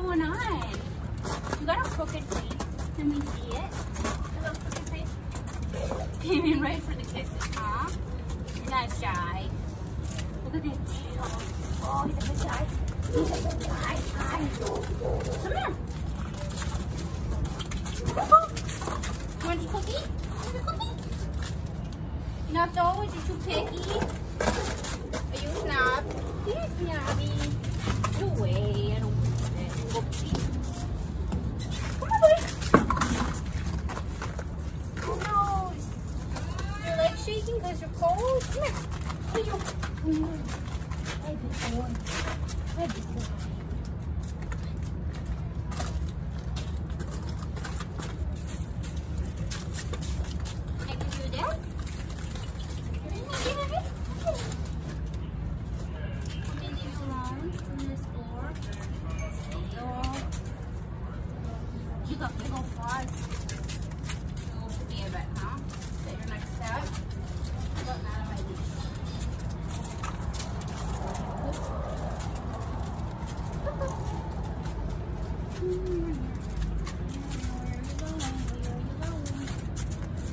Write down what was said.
going on? You got a crooked face. Let me see it. A little crooked face. Came in right for the kisses, huh? You're not shy. Look at that tail. Oh, he's a good guy. He's a good guy. Hi. Come here. You want a cookie? Want a cookie? Not always. Are you picky? Are you a snob? You're a snobby. No way. I don't want that. Whoopsie. Come on, boy. Oh, no. Your legs shaking because you're cold? Come here. Hey, you. Hey, big boy. Hey, big boy. I can do that? You got big old paws. Oh, forget it, huh? Is that your next step? Gotten out of my leash.